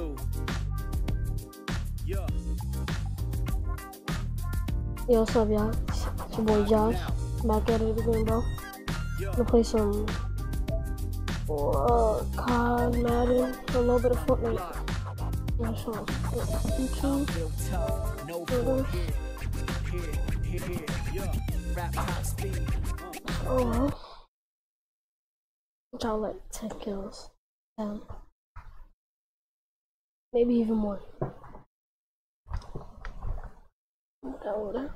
Yo, what's up, y'all? It's your boy Josh, back at it again, bro. Gonna play some COD, Madden, a little bit of Fortnite. That's all. YouTube. Oh well. Y'all like 10 kills. 10. Maybe even more. Alright.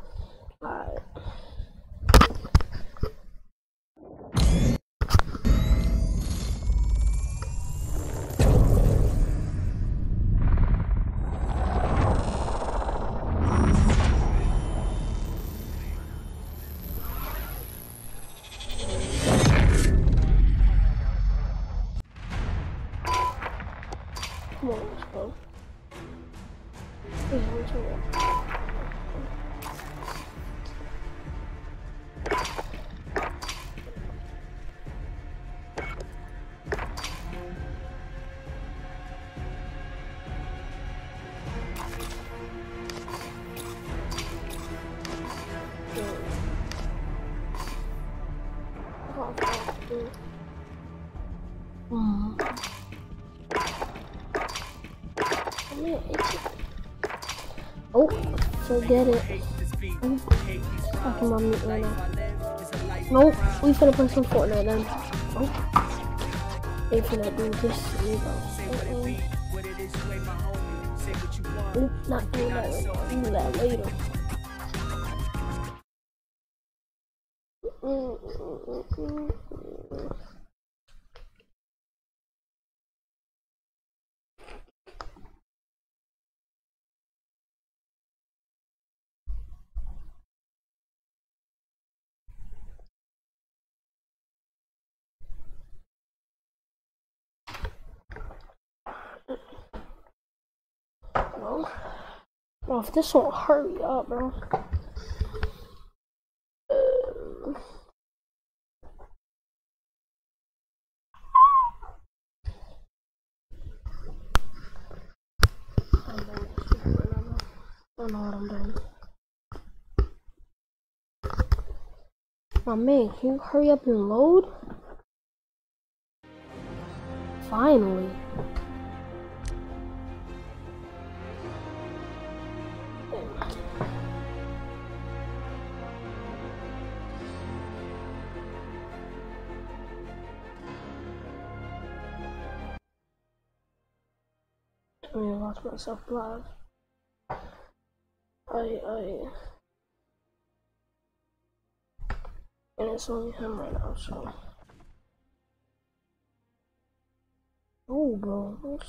Come on, let's go. Oh, so get it. Fucking on me right now. Nope, we finna play some Fortnite then. Oh, they finna do this. Not doing that right now. Do that later. Bro, if this won't hurry up, bro. I don't know what I'm doing. Oh man, can you hurry up and load? Finally. I lost myself live. And it's only him right now, so. Oh, bro.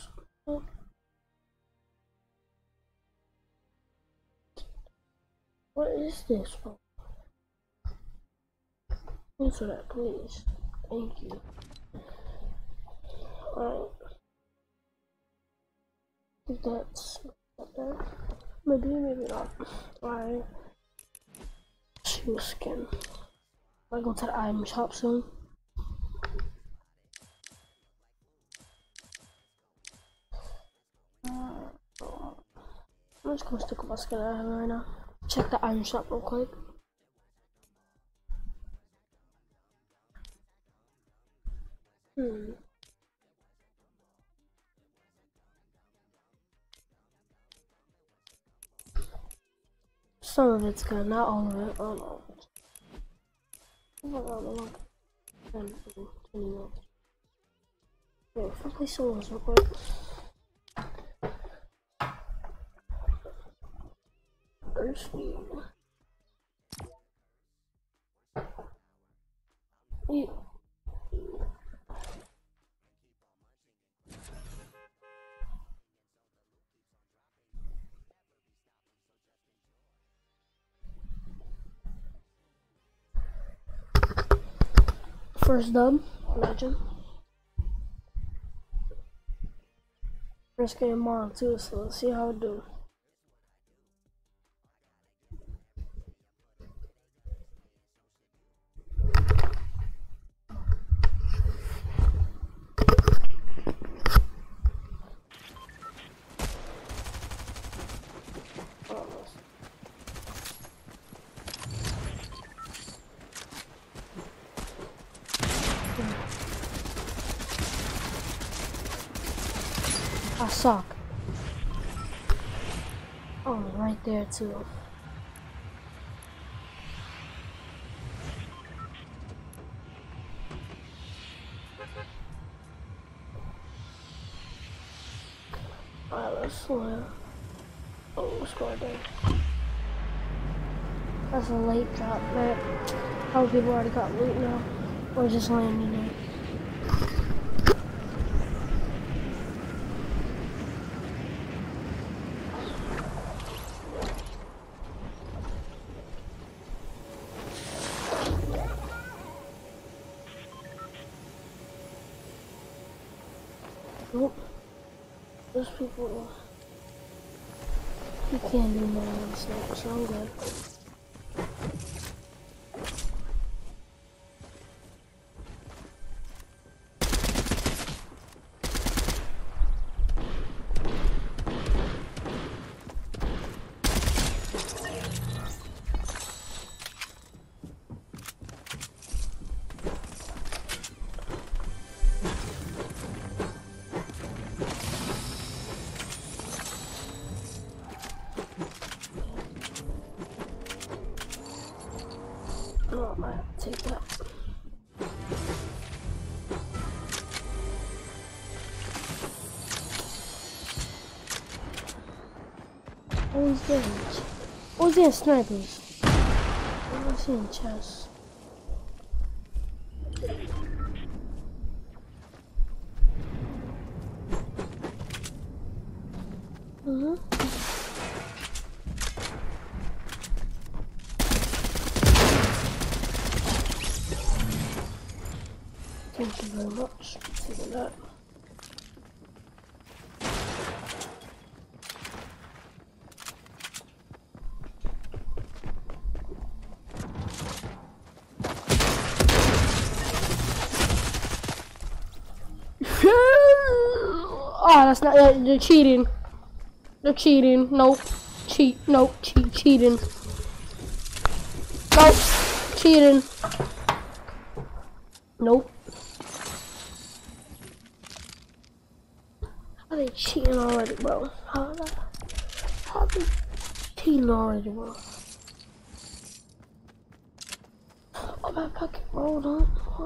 What is this, bro? Answer that, please. Thank you. Alright. If that's there. Maybe not. Alright. Shoe skin. I go to the item shop soon. I'm just gonna stick with my skin I have right now. Check the item shop real quick. Some of it's good, not all of it. Oh no. Oh my god, I'm like 10 minutes. Wait, if I play solos real quick. Thirsty. Yeah. First dub, imagine. First game tomorrow too, so let's see how it do. I suck. Oh, right there too. Alright, let's swim. Oh, let's go there. That's a late drop, man. How people already got loot now? Or just landing there? Nope. Those people, you can't do more than snake, so I'm good. Oh, I have to take that. Always damage. Always in snipers. I'm seeing chests. Thank you very much for that. Oh, that's not. They're cheating. They're cheating. Nope. Cheat. Nope. Cheating. Nope. Cheating. Nope. How they cheating already, bro? How they cheating already, bro? Oh, my pocket rolled up.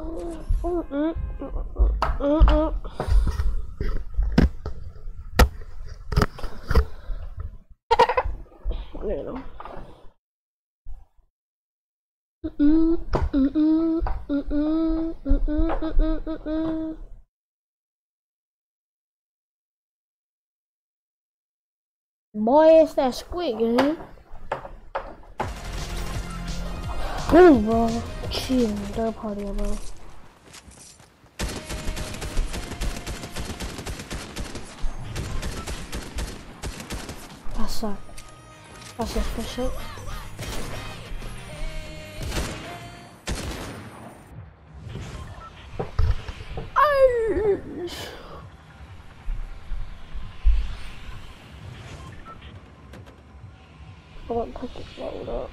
Boy, it's that squid, man. Really, bro. Chill, third party, bro. I suck. That's a fish up. I want to pick it rolled up.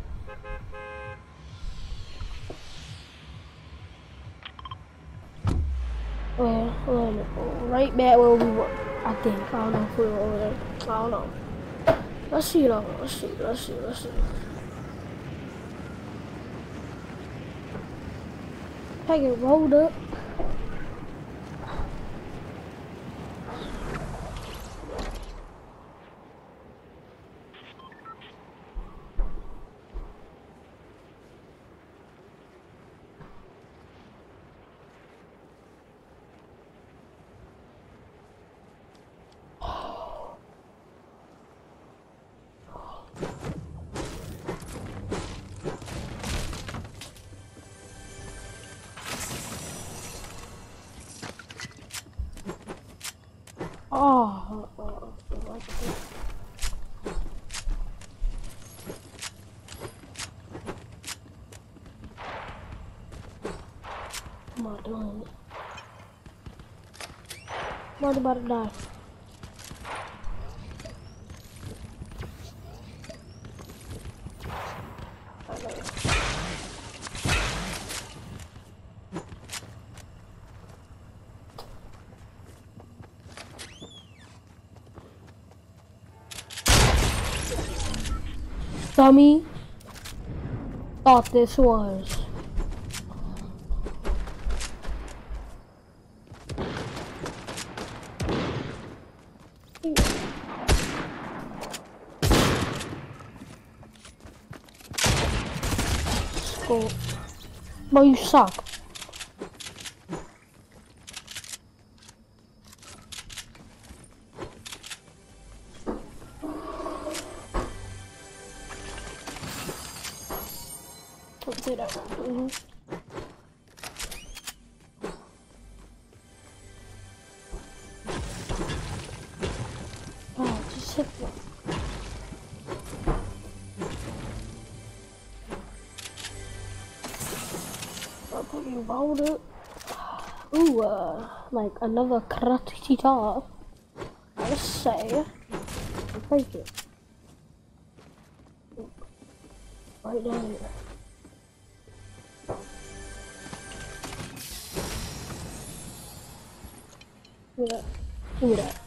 Well, right back where we were. I think. I don't know if we were over there. I don't know. Let's see though. Let's see. Take it rolled up. Oh, come on, doing it. I'm about to die. dummy thought this was. Go. Bro, you suck. Let's do that. Oh, just hit me. You rolled it. Ooh, like another kratita. Let's say. Break it. Right down here. Give me that. Give me that.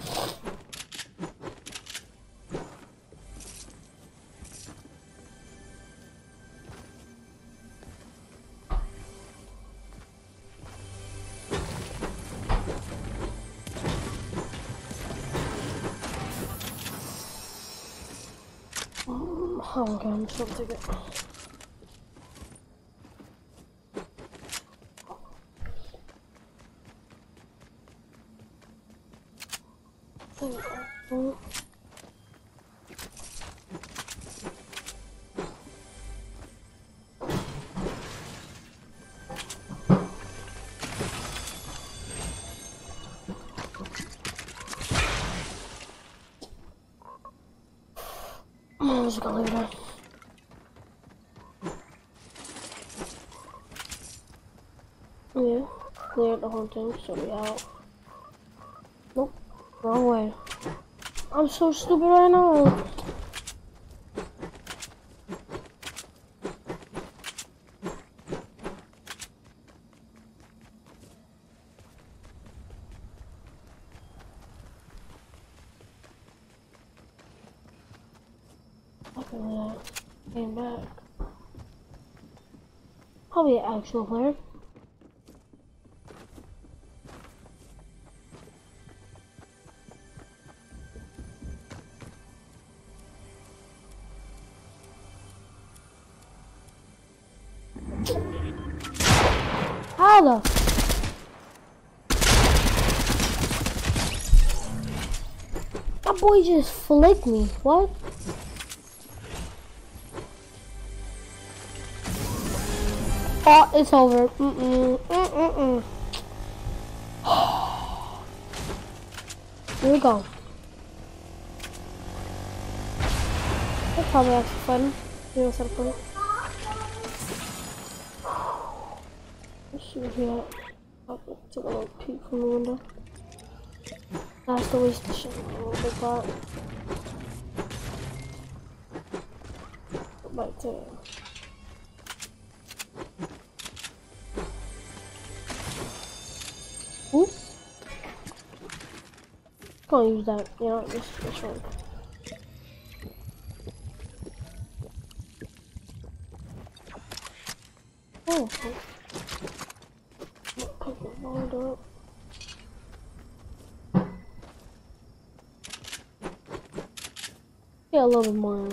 Oh, okay, I'm just gonna take it. I'm just gonna leave it there. Yeah, cleared the whole thing, so we out. Nope, wrong way. I'm so stupid right now. Okay, came back. Probably an actual player. How the? That boy just flicked me. What? Oh, it's over. Here we go. That's probably actually fun. You know, sort of fun. Let's see what we got. I'll take a little peek from the window. That's the waste of shit. A little big part. Right there. Ooh. Can't use that. Yeah, this one. Oh, okay. Pick it all up. Yeah, a little bit more.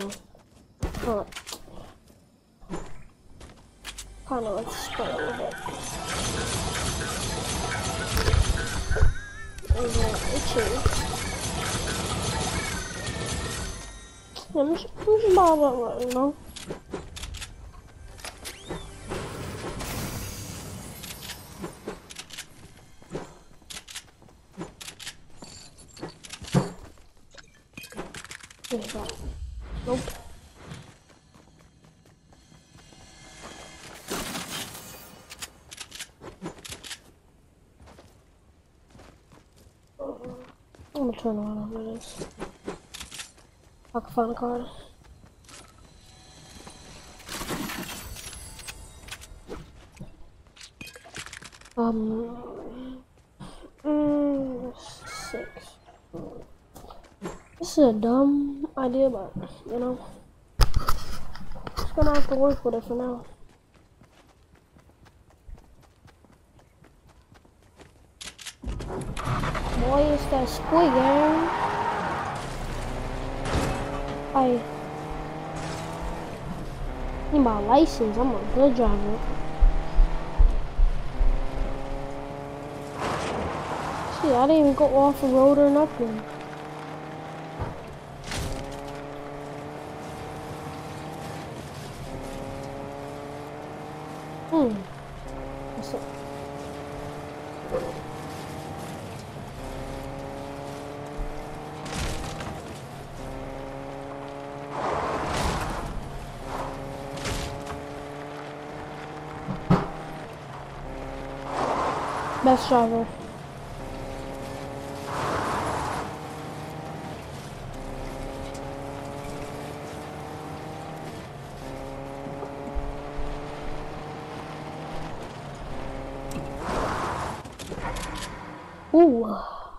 Kind of like spray a little bit. And then itchy. Yeah, I'm just about that, you know? Nope. I'm gonna turn around over this. I can find a card. Six. This is a dumb idea, but you know. gonna have to work with it for now. Boy, it's that squid game. I need my license. I'm a good driver. See, I didn't even go off the road or nothing. What's up? Best driver. Ooh.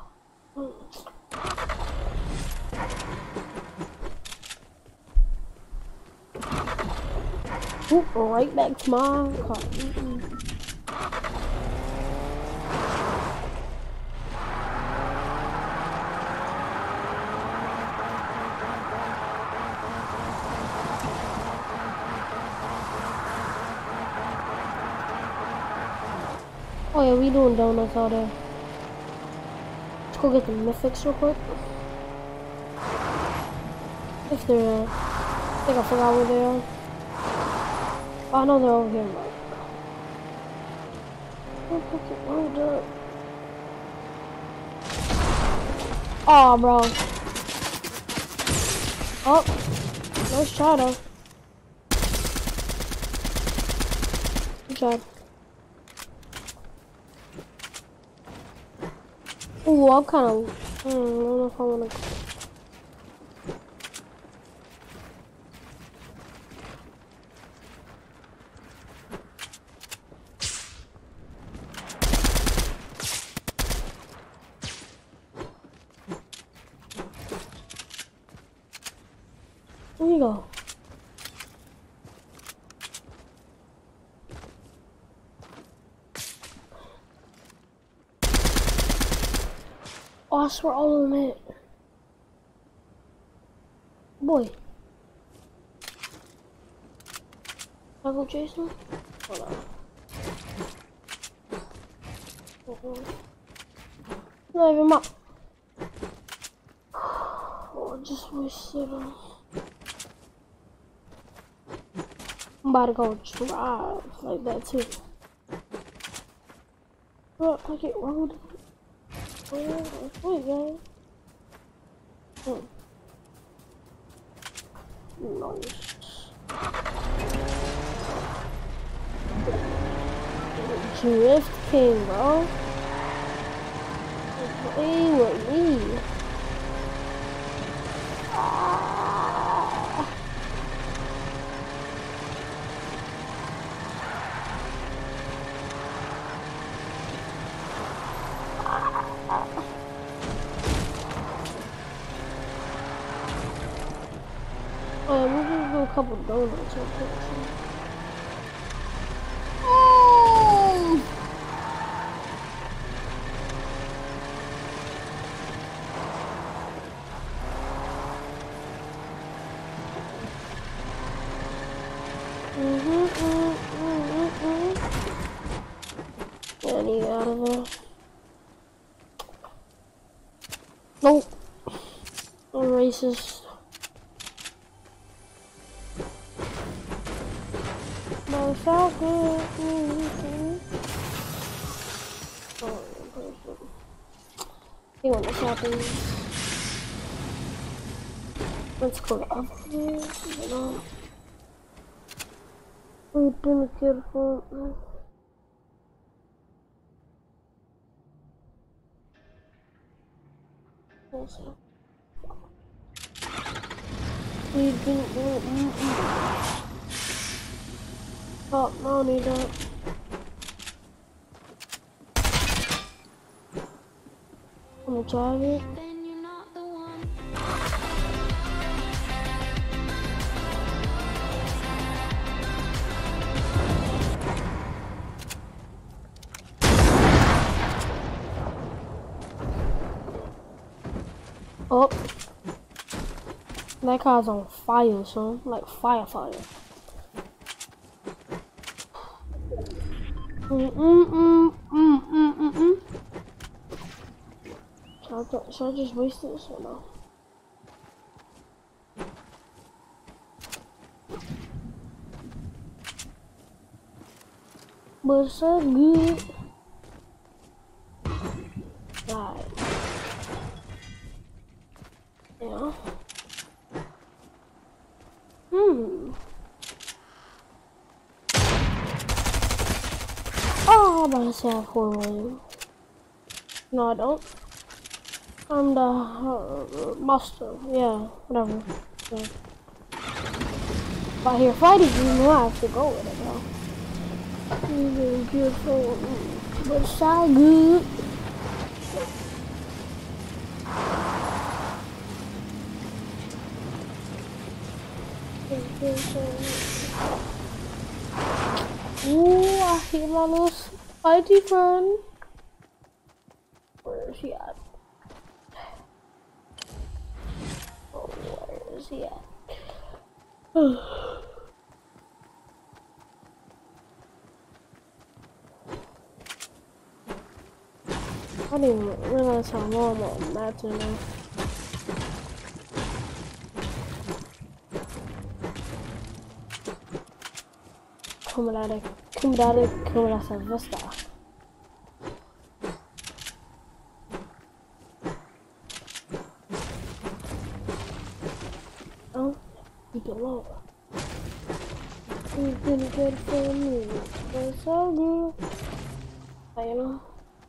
Ooh, right back to my car. Oh yeah, we doing donuts all day. Let's go get the mythics real quick. If they're, I think I forgot where they are. Oh, I know they're over here, but oh, bro. Oh, nice try though. Good job. Ooh, I'm kind of. I don't know if I want to. Where you go? Oh, I swear all of them hit. Boy. I'll go chase him? Hold on. Not even up. Oh, I just wasted him. I'm about to go drive like that too. Bro, I get rolled. Wait, guys. Nice. Drift King, bro. Play with me. We're gonna do a couple donuts real quick. Yeah, I need to get out of there. Nope. I'm racist. But it's all good. You want to happen? Let's go up here. You know. We've been a good one. We've been. Oh, no, I need that. I'm gonna drive it. Oh, that car's on fire, son. Like fire. Should I just waste this or no? But it's so good. Right. Yeah. Oh, I'm about to say I have 4 million. No, I don't. I'm the master. Yeah, whatever. Yeah. If I hear fighting, you know I have to go with it, though. Really beautiful, but so good. Ooh, I hate my little fighty friend. Where is he at? Oh, where is he at? I didn't even realize how long I'm at now. Come essa vesta. Oh, keep it low. It's been good for me. It's so good. I know.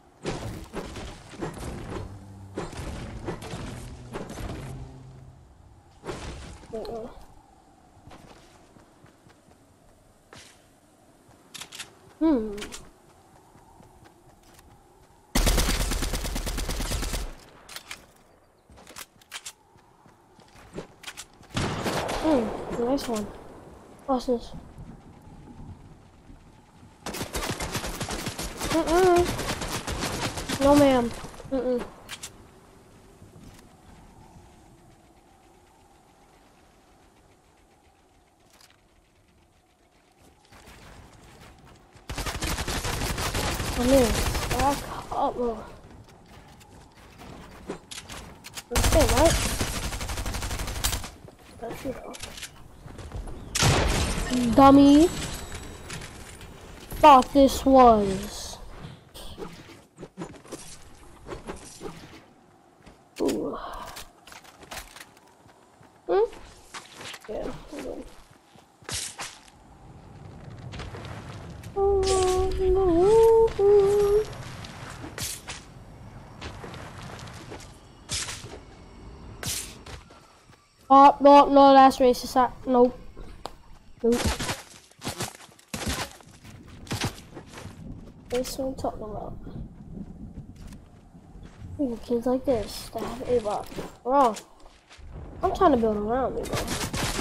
Nice one. What's this? No, ma'am. Come here. Back up, bro. Okay, right? That's it. Dummy. Thought this was. Ooh. Yeah. Oh, no, that's racist. Nope. That's what I'm talking about. Even kids like this that have A-bot. Wrong. I'm trying to build around me, bro.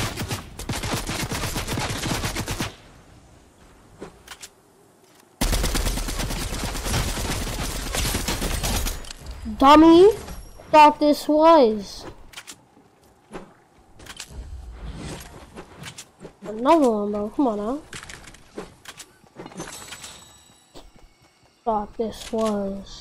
Dummy! Thought this was. Another one, bro. Come on now. Thought this was.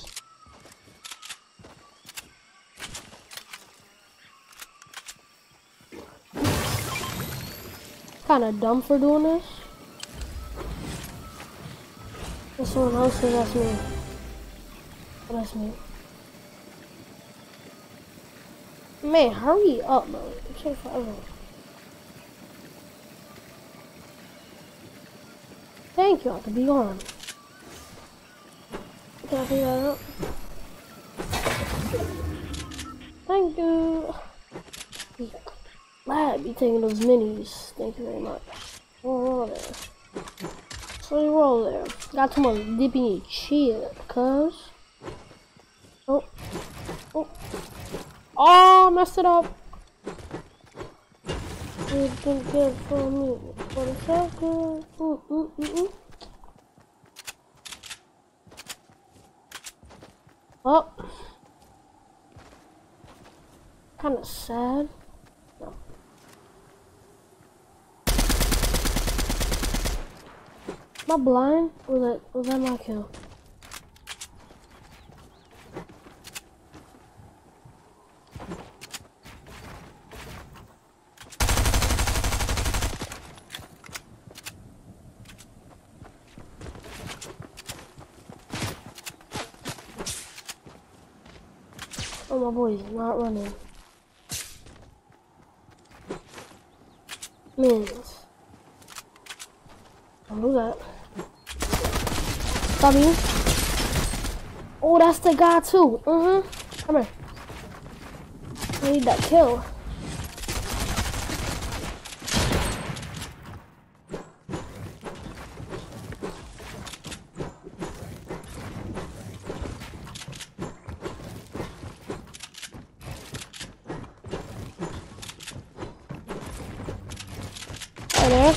Kinda dumb for doing this. This one else, that's me. That's me. Man, hurry up, bro. It takes forever. Thank you, I could be on. Can I figure that out? Thank you. Glad be taking those minis. Thank you very much. Roll there. So you roll there. Got too much dip in your chip, cuz. Oh. Oh, I messed it up. It's been good for me. For a second. Oh. kind of sad. No. Am I blind? Was that my kill? Oh, my boy's not running. Mins. Don't do that. W. Oh, that's the guy too. Come here. I need that kill. Right there.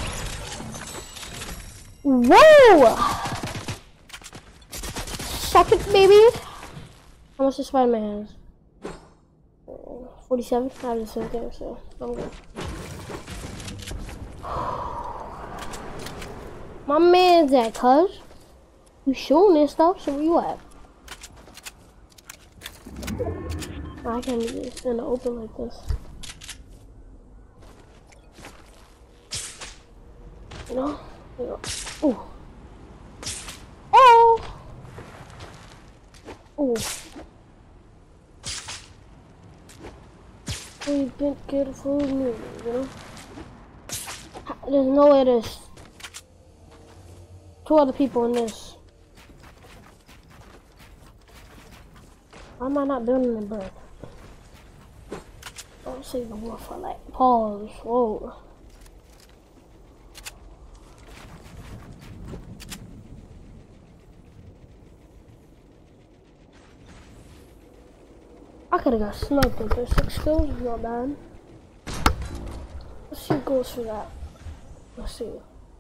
Whoa! Second, baby. How much does Spider-Man has? 47? I just said there, so I'm good. My man's at, cuz. You shooting and stuff, so where you at? I can't do this in the open like this. You know? Ooh. Oh! Ooh. We didn't get a full meal, you know? There's no way there's 2 other people in this. Why am I not building the bird? Don't say the wolf, I like pause. Whoa. I could've got sniped with those 6 kills, not bad. Let's see who goes for that. Let's see.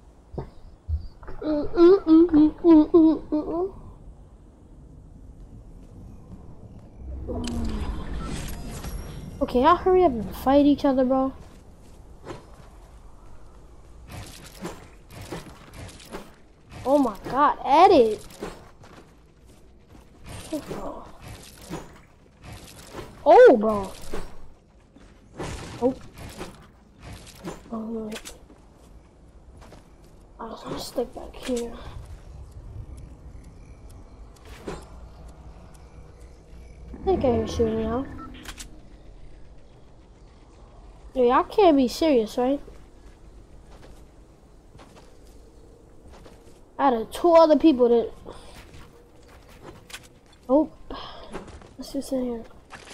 Okay, y'all hurry up and fight each other, bro. Oh my god, edit! Oh, bro. Oh. Oh, wait. I was gonna stick back here. I think I hear shooting now. Yo, y'all can't be serious, right? Out of 2 other people that... Oh. Let's just in here.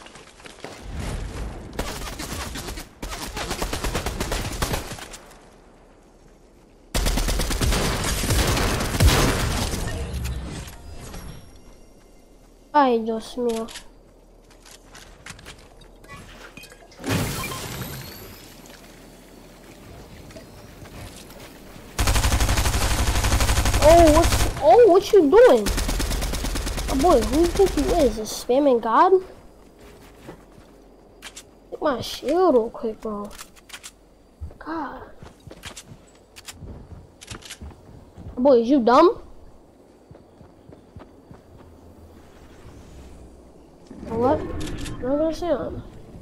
Ay, Dios mío. Oh, what you doing? Oh boy, who do you think you is? A spamming god? Take my shield real quick, bro. God. Oh boy, is you dumb? What? I'm not gonna say that.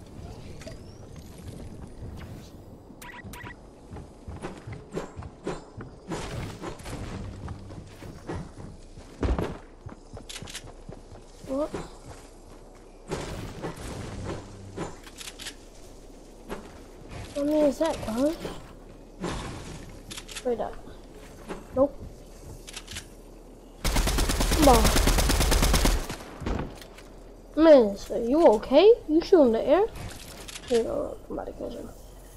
What? What mean is that, guys? Right up. Nope. Come on. Man, so you okay? You shoot in the air? Here you go, somebody kills him.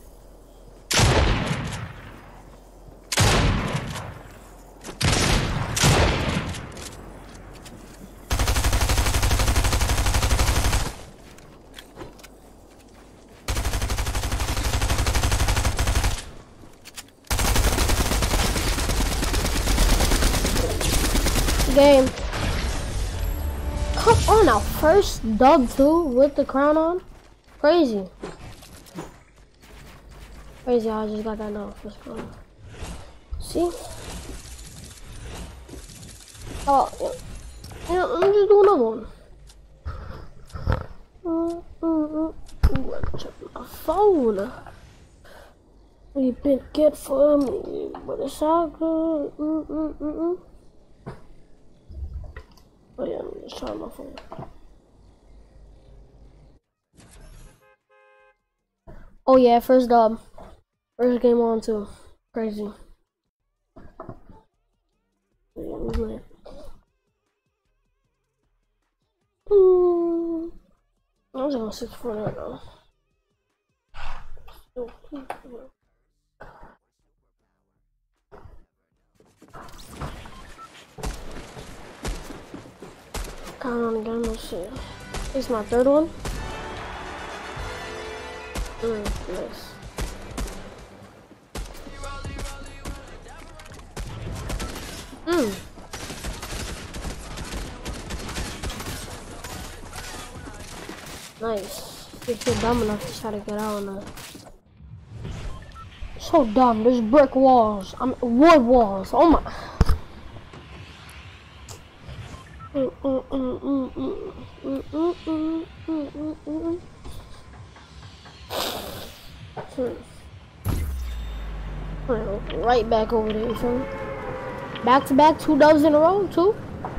Game. Come on, our first dub too with the crown on. Crazy. Crazy how I just got that now. Let's go. See? Oh, yeah. Let me just do another one. Let me check my phone. We been good for me, but it's all good. Oh yeah, let me just try my phone. Oh yeah, first dub. First game on too. Crazy. Yeah, we win. I was on 6-4 now. Count on again, let's see. This is my third one. Nice. Nice. If you're dumb enough to try to get out on that. So dumb, there's brick walls. Wood walls. Oh my. Right back over there, you feel me? Back to back, 2 dubs in a row, 2.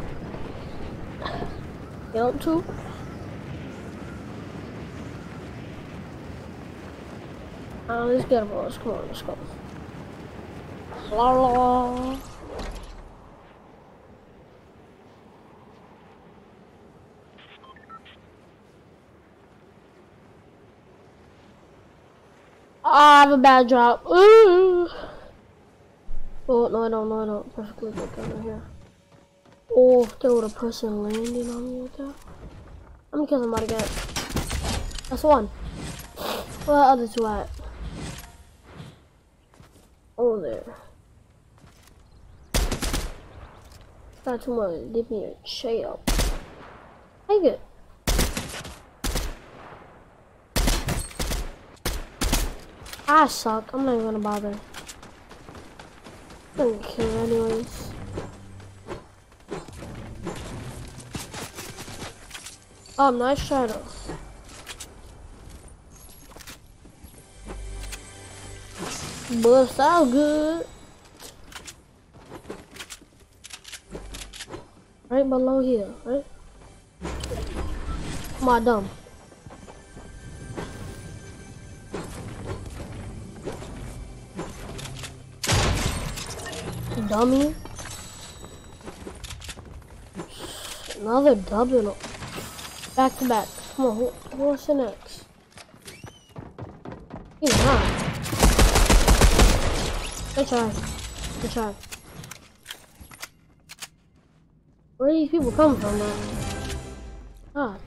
Yep, 2. Let's get it, boys. Come on, let's go. La la. I have a bad drop. Ooh. Oh, no, I don't. Perfectly good gun right here. Oh, if there was a person landing on me like that. How many kills I'm about to get? That's 1. Where are the other 2 at? Oh, there. Got too much. Give me a shell. Take it. I suck. I'm not even gonna bother. I'm gonna kill anyways. Oh, nice shadow. But it's all good. Right below here, right? Am I dumb? Dummy. Another double. Back to back. Come on, what's the next? He's not. Good try. Good try. Where are these people coming from, man? God.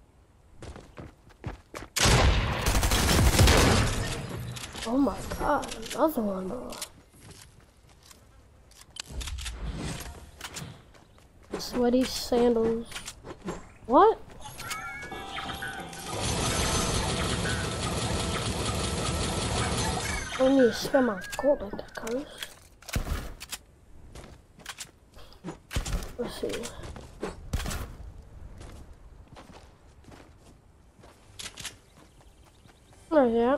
Oh my god, another one, bro. Sweaty sandals. What? I don't need to spend my gold like that, cuz. Let's see. Oh yeah.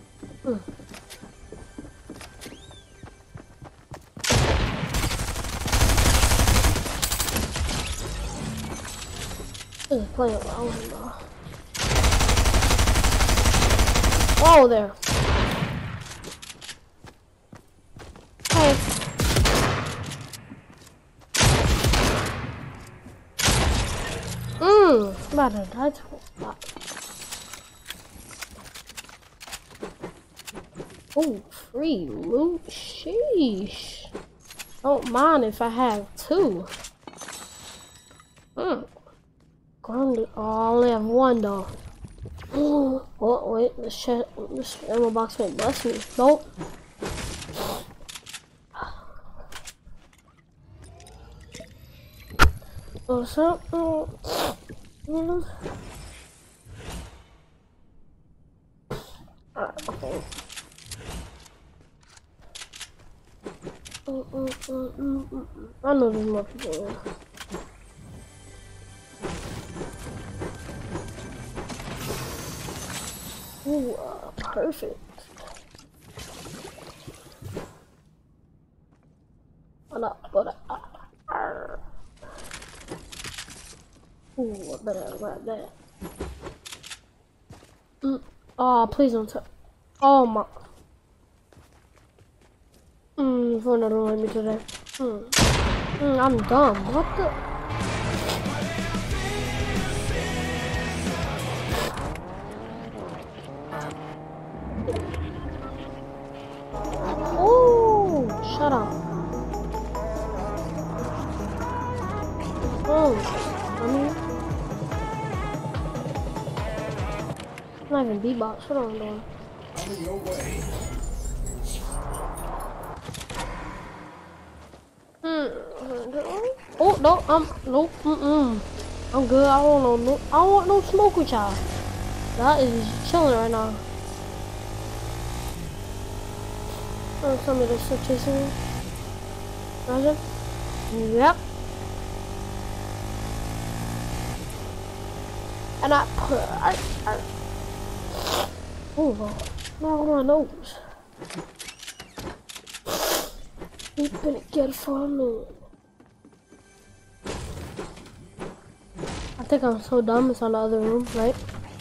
This is playing around with though. Oh, there. Hey. I'm about to die to a oh, free loot. Sheesh. Don't mind if I have 2. Grounded. Oh, I only have 1 though. Oh, wait, this ammo box might bless me. Nope. What's up? I know there's more people there. Ooh, perfect. Ooh, I better grab that. Oh, please don't touch. Oh my. For another one, me today. I'm dumb. What the? Oh, shut up. Oh, I'm not even beatbox. What am I doing? I'm in your way. Oh no, nope. I'm good. I don't want no smoke with y'all. That is chilling right now. Tell me this shit chasing me. Imagine. Yep. And I put oh well, now on my nose. You better get for me. I think I'm so dumb. It's on the other room, right?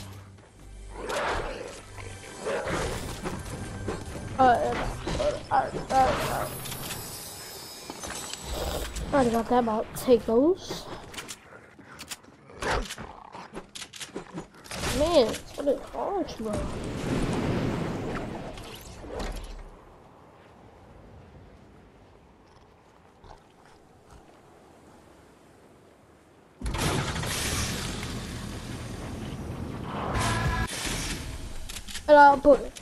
Already got that. About take those. Man, it's really harsh, bro. And I'll put it.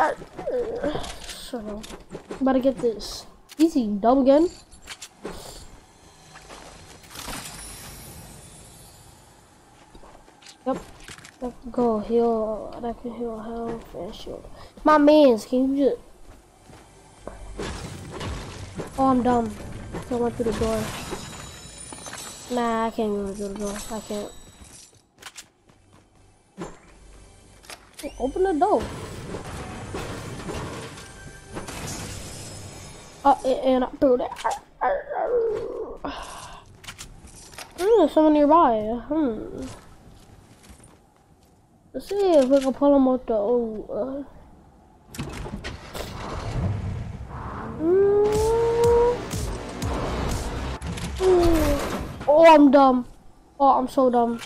Shut up. I'm about to get this. Easy, dumb again. Yep. Let's go heal. That can heal health and shield. My mans, can you just? Oh, I'm dumb. I went through the door. Nah, I can't go through the door. I can't. Open the door. And I threw that. There's someone nearby. Let's see if we can pull him out the Oh, I'm dumb. Oh, I'm so dumb.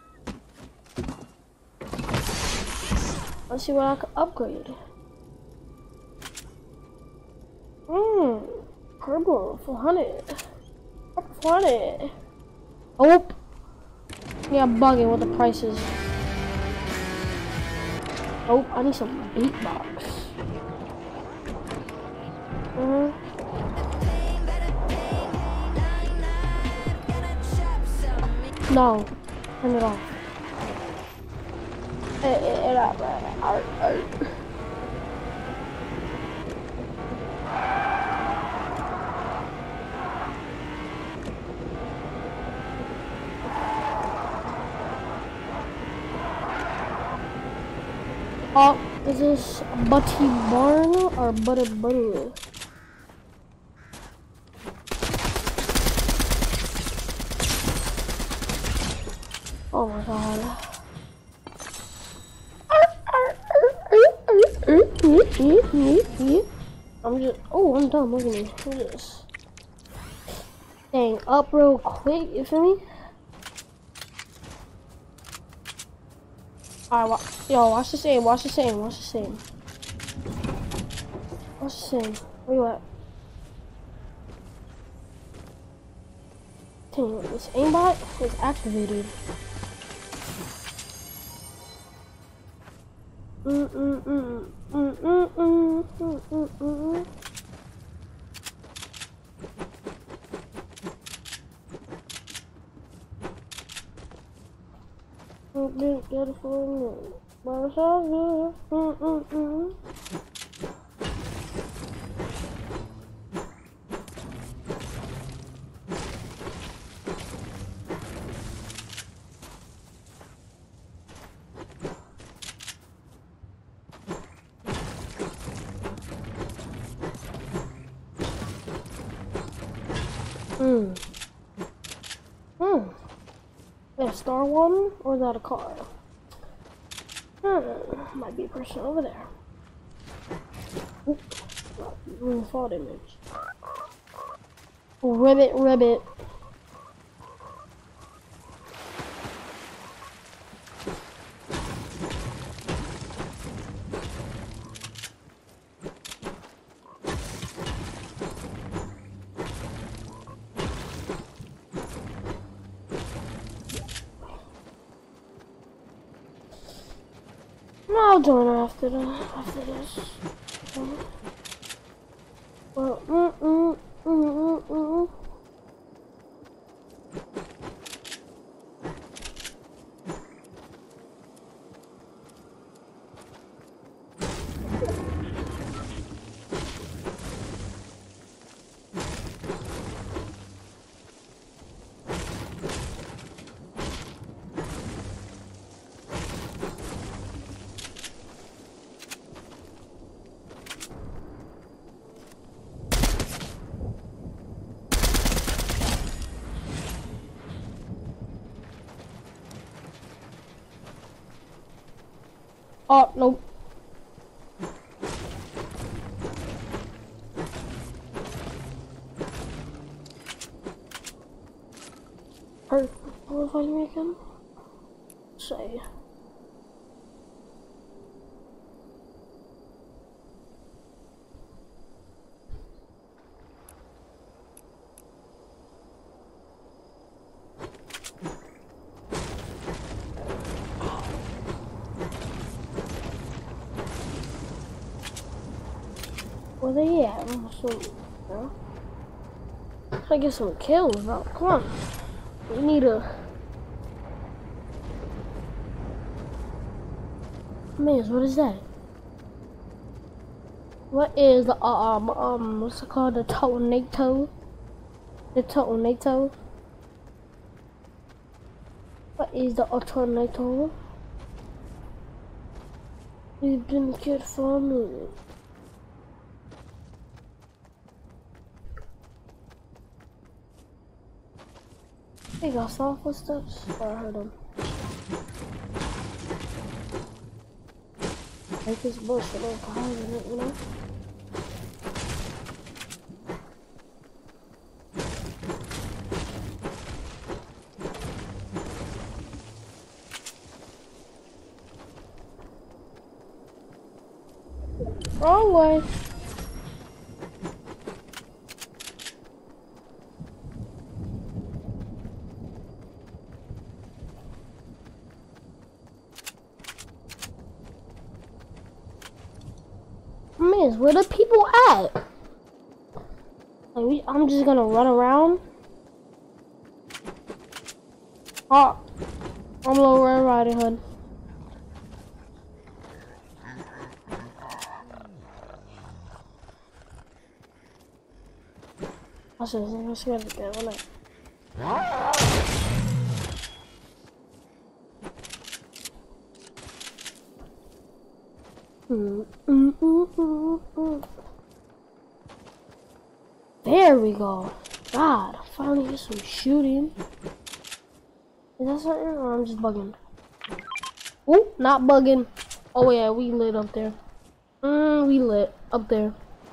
Let's see what I can upgrade. Purple 400. Purple 400. Oh. Yeah, I'm bugging with the prices. Oh, I need some beatbox. No, turn it off. Oh, is this Butty Barn or Butter? Oh my god. I'm done. Look at me. Look at this. Dang, up real quick, you feel me? Alright, yo, watch the same. Where you at? Dang, this aimbot is activated. Get it for me. But it's all good. Hmm. Hmm. That Star One, or is that a car? Might be a person over there. Oop. Fall damage. Ribbit, ribbit. I'll join her after this. Well, oh, nope. What was I making? Say. Where they at? I get some kills now. Come on. We need a. Man, what is that? What is the what's it called? The tornado? The tornado? What is the tornado? You didn't get for me. They got soft footsteps. Oh, I heard them. Like this bullshit like behind it, you know? Wrong way. Man, where the people at? Like, I'm just gonna run around. Oh, I'm Low Red Riding Hood. I should scared to get one. There we go. God, I finally get some shooting. Is that something, or I'm just bugging? Ooh, not bugging. Oh yeah, we lit up there. We lit up there.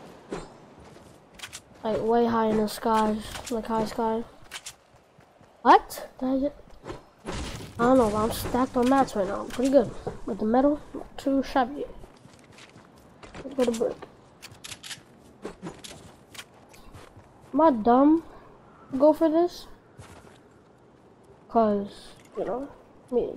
Like way high in the skies, like high sky. What? Did I get? I don't know, but I'm stacked on mats right now. I'm pretty good. With the metal, not too shabby. Let's go to brick. Am I dumb to go for this? Cause, you know, me.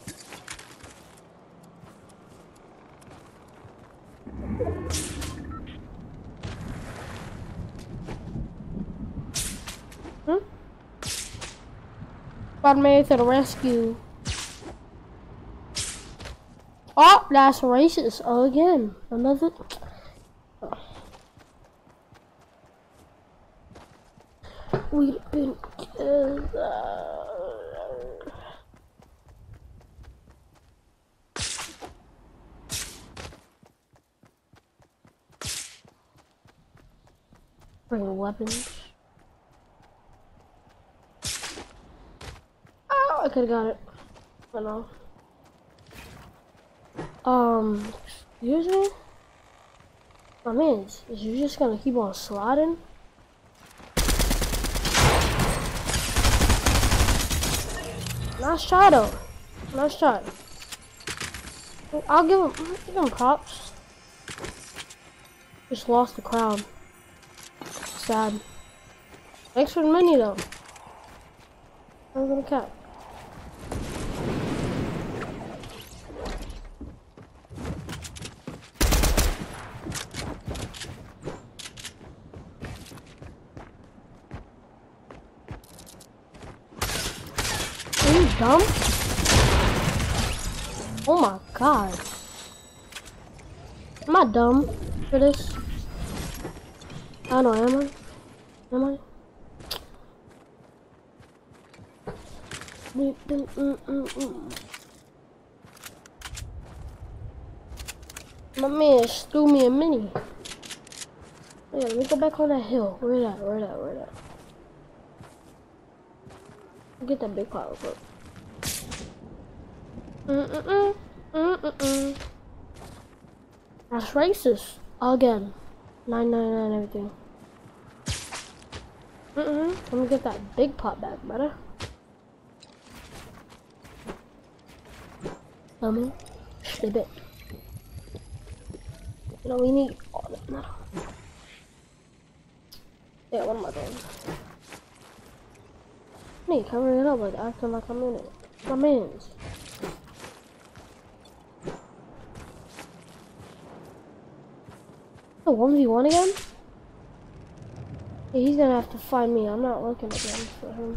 Spider-Man to the rescue. Oh, that's racist again. Another. We've been bring weapons. could've got it. But no. Excuse me? My man, is you just gonna keep on sliding? Nice try though. Nice try. I'll give him props. Just lost the crowd. Sad. Thanks for the mini though. I'm gonna cap. Are you dumb? Oh my god. Am I dumb for this? I don't know, am I? Am I? My man threw me a mini. Yeah, let me go back on that hill. Where that? Where that? Where that? Get that big pile of it. That's racist. Again. 999 everything. Let me get that big pot back, brother. Dummy. Slip it. You know, we need all that metal. Yeah, what am I doing? I need to cover it up like acting like I'm in it. My man's. The 1v1 again? Yeah, he's gonna have to find me. I'm not looking again for him.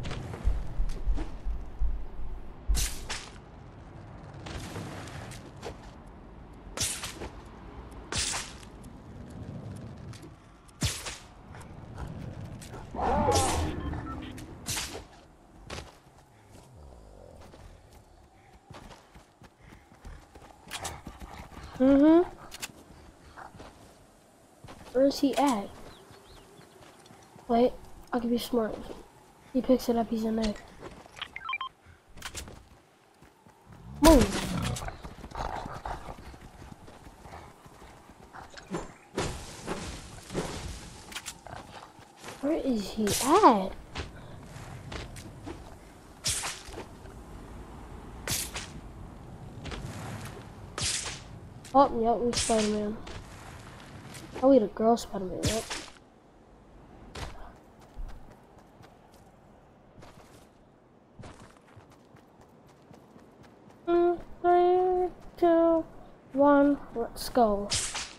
Where is he at? Wait, I can be smart. He picks it up, he's in there. Move! Where is he at? Oh, yep, we Spider-Man. Oh, we the girl Spider-Man, yep. Three, two, one, let's go.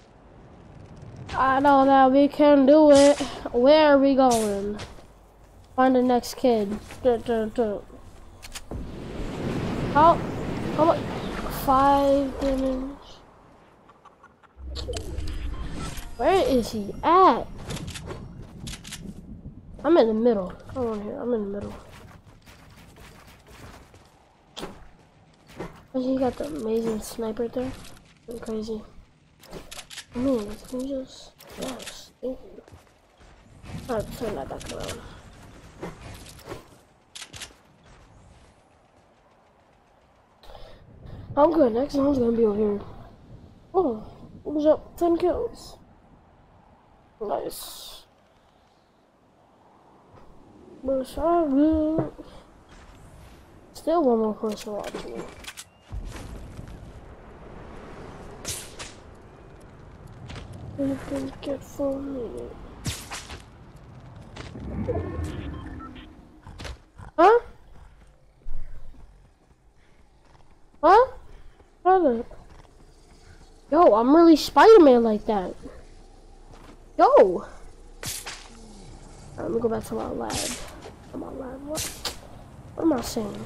I know that we can do it. Where are we going? Find the next kid. How much? 5 damage. Where is he at? I'm in the middle. Come on here. I'm in the middle. He got the amazing sniper there. Pretty crazy. I mean, can you just... Yes, thank you. Alright, turn that back around. I'm good. Next one's gonna be over here. Oh, what's up? 10 kills. Nice. But it's all good. Still one more person watching me. You can get for me. Huh? Huh? Brother. Yo, I'm really Spider-Man like that. Yo! Let me go back to my lab. What am I saying?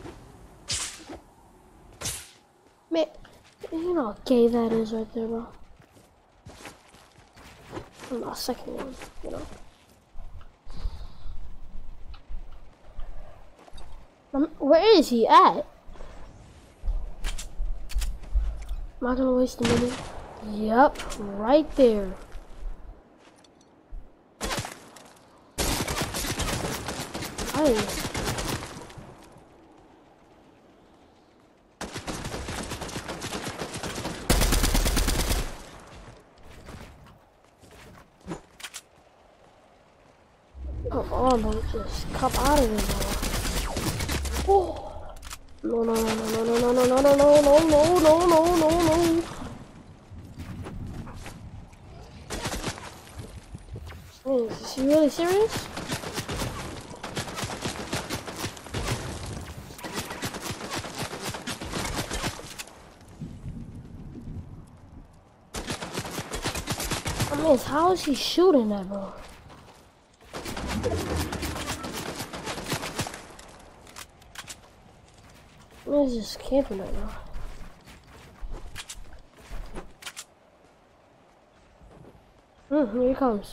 Man, you know how gay that is right there, bro. I'm not second one, you know. Where is he at? Am I gonna waste a minute? Yep, right there. Come on, bro. Just come out of it, bro. Oh. No, no, no, no, no, no, no, no, no, no, no, no, no, no, no, no. Hey, is he really serious? I mean, how is he shooting that, bro? He's just camping right now. Here he comes.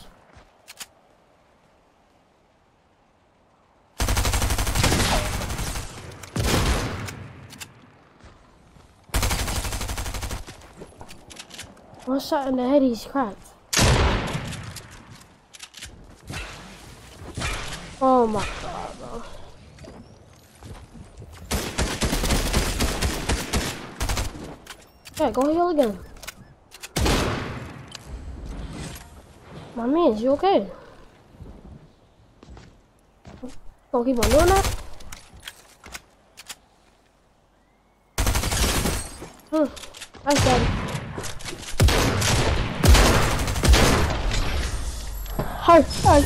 One shot in the head, he's cracked. Oh my god, bro. Yeah, go heal again. My man, is you okay? Gonna keep on doing that? Nice, daddy. Hi.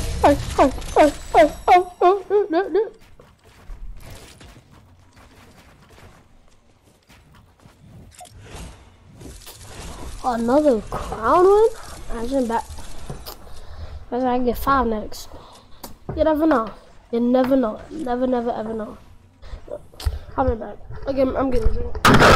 No. Another crown win? Imagine that. Imagine I can get 5 next. You never know. You never know. Never, never, ever know. I'll be back. Again, I'm getting a drink.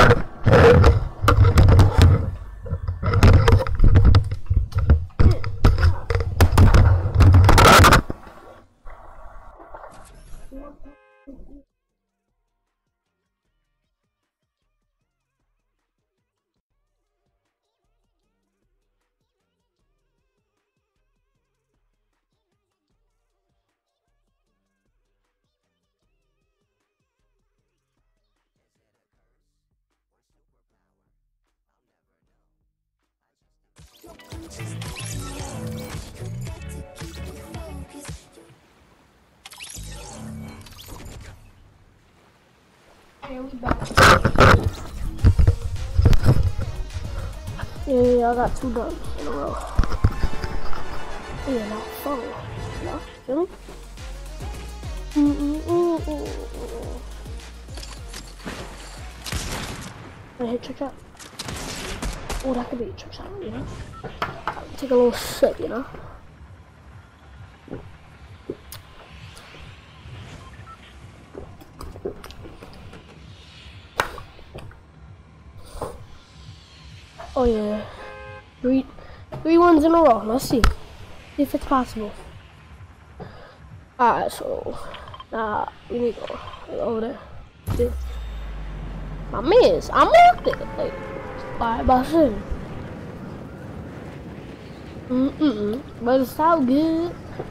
Yeah, we back. Yeah, I got 2 done in a row. Yeah, not fun. Yeah, feel me? I hit trick shot. Oh, that could be a trick shot, you know? Take a little sip, you know? Oh yeah, 3 wins in a row. Let's see if it's possible. Alright, so we need to go over there. See? My man's, I marked it. Like, alright, about to but it's all good.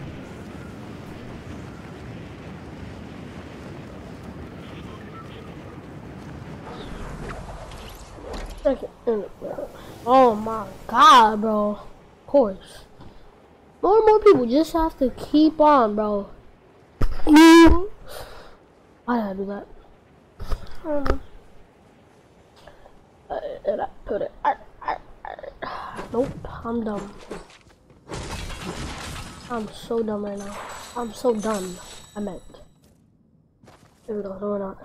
Oh my god, bro. Of course. More and more people just have to keep on, bro. Why did I do that? I don't know. Did I put it? Nope, I'm dumb. I'm so dumb right now. I'm so done. I meant. Here we go, no we're not.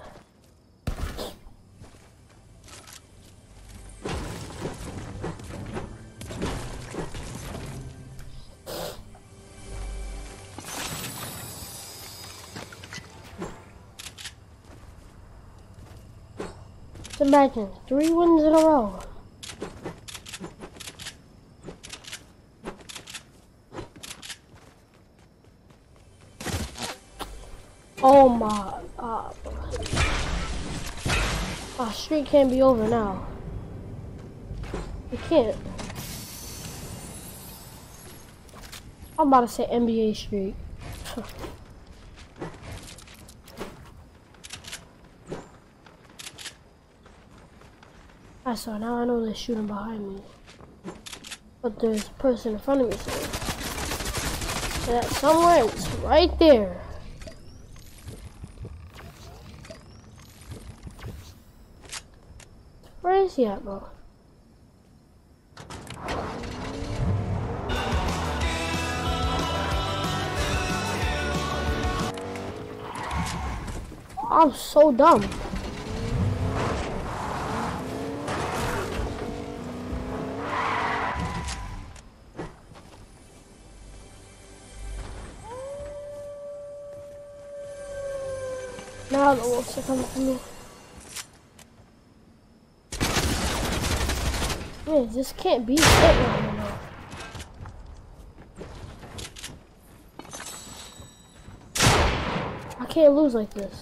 Imagine 3 wins in a row. Oh my god. Our streak can't be over now. It can't. I'm about to say NBA streak. I saw, now I know they're shooting behind me. But there's a person in front of me, so That somewhere it's right there. Where is he at, bro? I'm so dumb. Now the wolves are coming for me. Man, this can't be it right now. I can't lose like this.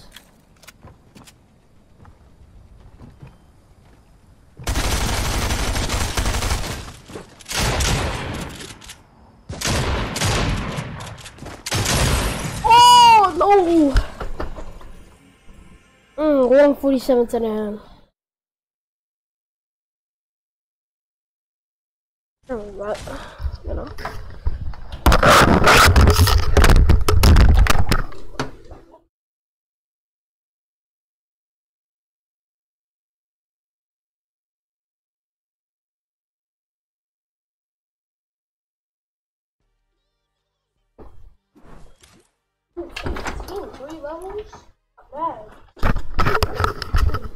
Oh no! 147 to the hand. But, you know. Three levels? Not bad.